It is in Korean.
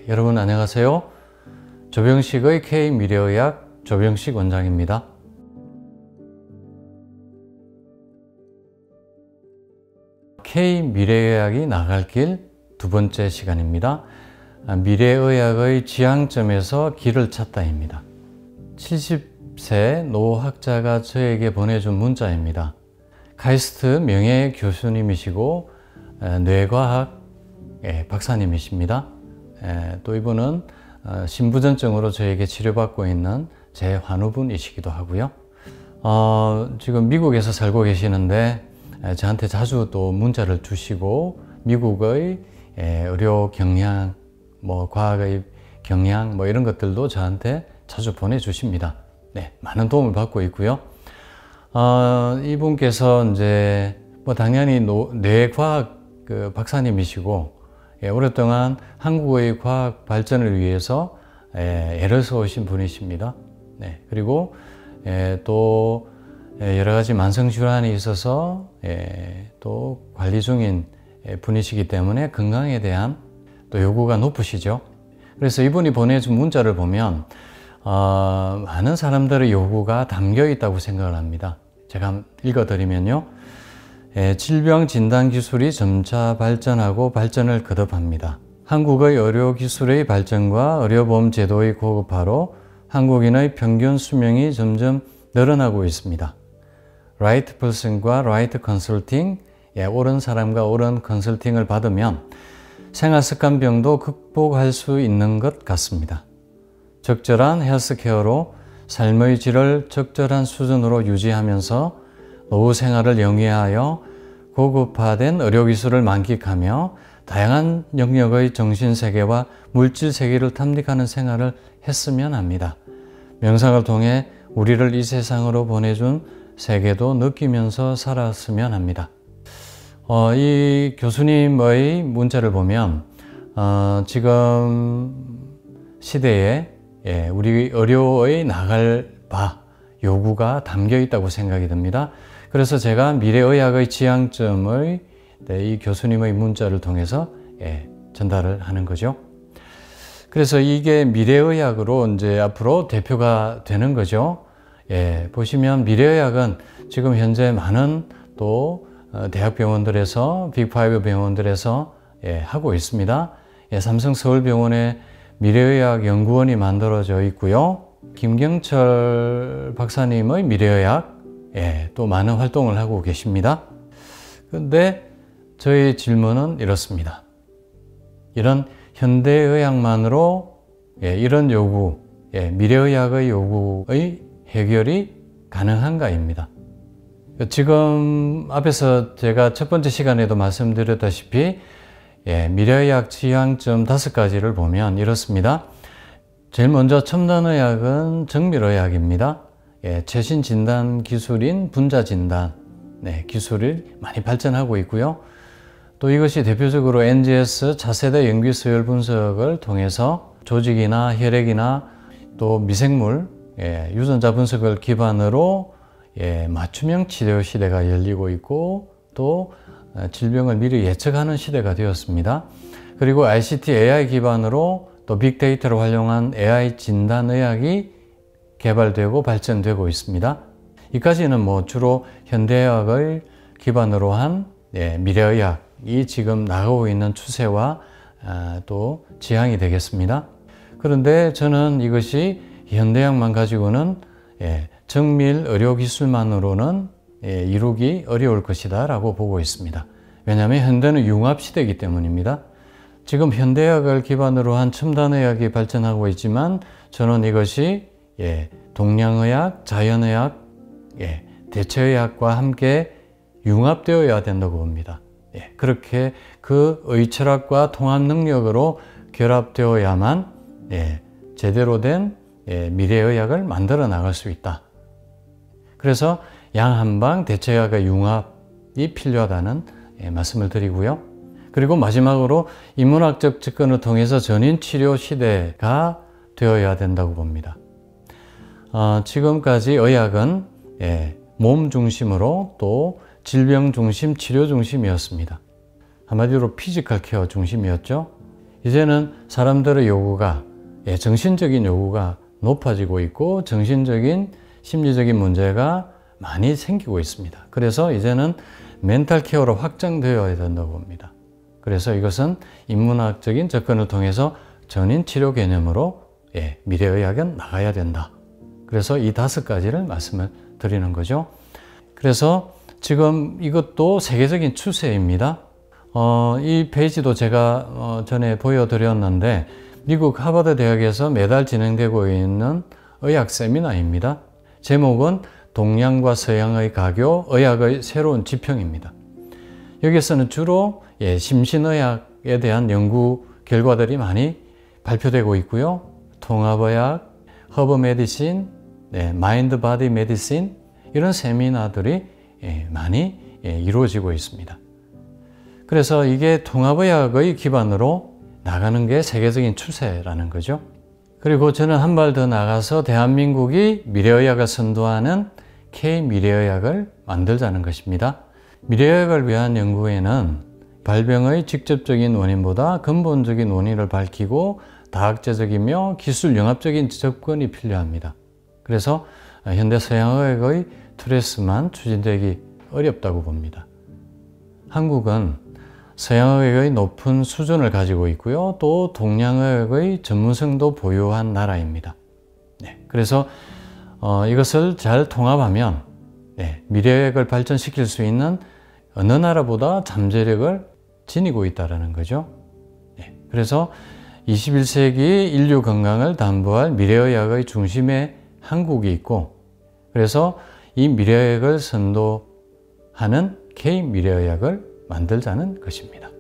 여러분 안녕하세요. 조병식의 K미래의학 조병식 원장입니다. K미래의학이 나갈 길 두 번째 시간입니다. 미래의학의 지향점에서 길을 찾다입니다. 70세 노학자가 저에게 보내준 문자입니다. 카이스트 명예 교수님이시고 뇌과학 박사님이십니다. 또 이분은 신부전증으로 저에게 치료받고 있는 제 환우분이시기도 하고요. 지금 미국에서 살고 계시는데 저한테 자주 또 문자를 주시고 미국의 의료 경향, 과학의 경향 이런 것들도 저한테 자주 보내주십니다. 네, 많은 도움을 받고 있고요. 이분께서 이제 당연히 뇌과학 박사님이시고 오랫동안 한국의 과학 발전을 위해서 애를 써오신 분이십니다. 네, 그리고 또 여러 가지 만성질환이 있어서 또 관리 중인 분이시기 때문에 건강에 대한 또 요구가 높으시죠. 그래서 이분이 보내준 문자를 보면 많은 사람들의 요구가 담겨 있다고 생각을 합니다. 제가 읽어드리면요. 질병 진단 기술이 점차 발전하고 발전을 거듭합니다. 한국의 의료기술의 발전과 의료보험 제도의 고급화로 한국인의 평균 수명이 점점 늘어나고 있습니다. 라이트 퍼슨과 라이트 컨설팅, 옳은 사람과 옳은 컨설팅을 받으면 생활습관병도 극복할 수 있는 것 같습니다. 적절한 헬스케어로 삶의 질을 적절한 수준으로 유지하면서 노후 생활을 영위하여 고급화된 의료기술을 만끽하며 다양한 영역의 정신세계와 물질세계를 탐닉하는 생활을 했으면 합니다. 명상을 통해 우리를 이 세상으로 보내준 세계도 느끼면서 살았으면 합니다. 이 교수님의 문자를 보면 지금 시대에 우리 의료의 나갈 바, 요구가 담겨 있다고 생각이 듭니다. 그래서 제가 미래의학의 지향점의 이 교수님의 문자를 통해서 전달을 하는 거죠. 그래서 이게 미래의학으로 이제 앞으로 대표가 되는 거죠. 보시면 미래의학은 지금 현재 많은 또 대학병원들에서 빅5 병원들에서 하고 있습니다. 삼성서울병원에 미래의학 연구원이 만들어져 있고요. 김경철 박사님의 미래의학 또 많은 활동을 하고 계십니다. 그런데 저의 질문은 이렇습니다. 이런 현대의학만으로 이런 요구, 미래의학의 요구의 해결이 가능한가입니다. 지금 앞에서 제가 첫 번째 시간에도 말씀드렸다시피 미래의학 지향점 5가지를 보면 이렇습니다. 제일 먼저 첨단의학은 정밀의학입니다. 최신 진단 기술인 분자진단 기술이 많이 발전하고 있고요. 또 이것이 대표적으로 NGS 차세대 염기서열 분석을 통해서 조직이나 혈액이나 또 미생물, 유전자 분석을 기반으로 맞춤형 치료 시대가 열리고 있고 또 질병을 미리 예측하는 시대가 되었습니다. 그리고 ICT, AI 기반으로 또 빅데이터를 활용한 AI 진단의학이 개발되고 발전되고 있습니다. 이까지는 주로 현대의학을 기반으로 한 미래의학이 지금 나가고 있는 추세와 또 지향이 되겠습니다. 그런데 저는 이것이 현대의학만 가지고는 정밀 의료기술만으로는 이루기 어려울 것이다 라고 보고 있습니다. 왜냐하면 현대는 융합시대이기 때문입니다. 지금 현대의학을 기반으로 한 첨단의학이 발전하고 있지만 저는 이것이 동양의학, 자연의학, 대체의학과 함께 융합되어야 된다고 봅니다. 그렇게 그 의철학과 통합 능력으로 결합되어야만 제대로 된 미래의학을 만들어 나갈 수 있다. 그래서 양한방 대체의학의 융합이 필요하다는 말씀을 드리고요. 그리고 마지막으로 인문학적 접근을 통해서 전인치료 시대가 되어야 된다고 봅니다. 지금까지 의학은 몸 중심으로 또 질병 중심, 치료 중심이었습니다. 한마디로 피지컬 케어 중심이었죠. 이제는 사람들의 요구가 정신적인 요구가 높아지고 있고 정신적인 심리적인 문제가 많이 생기고 있습니다. 그래서 이제는 멘탈 케어로 확장되어야 된다고 봅니다. 그래서 이것은 인문학적인 접근을 통해서 전인 치료 개념으로 미래의학은 나가야 된다. 그래서 이 5가지를 말씀을 드리는 거죠. 그래서 지금 이것도 세계적인 추세입니다. 이 페이지도 제가 전에 보여드렸는데 미국 하버드 대학에서 매달 진행되고 있는 의학 세미나입니다. 제목은 동양과 서양의 가교, 의학의 새로운 지평입니다. 여기서는 주로 심신의학에 대한 연구 결과들이 많이 발표되고 있고요. 통합의학, 허브 메디신, 마인드 바디 메디신 이런 세미나들이 많이 이루어지고 있습니다. 그래서 이게 통합의학의 기반으로 나가는 게 세계적인 추세라는 거죠. 그리고 저는 한 발 더 나가서 대한민국이 미래의학을 선도하는 K-미래의학을 만들자는 것입니다. 미래의학을 위한 연구에는 발병의 직접적인 원인보다 근본적인 원인을 밝히고 다학제적이며 기술 융합적인 접근이 필요합니다. 그래서 현대 서양의학의 트레스만 추진되기 어렵다고 봅니다. 한국은 서양의학의 높은 수준을 가지고 있고요. 또 동양의학의 전문성도 보유한 나라입니다. 그래서 이것을 잘 통합하면 미래의학을 발전시킬 수 있는 어느 나라보다 잠재력을 지니고 있다는 거죠. 그래서 21세기 인류 건강을 담보할 미래의학의 중심에 한국이 있고 그래서 이 미래의학을 선도하는 K-미래의학을 만들자는 것입니다.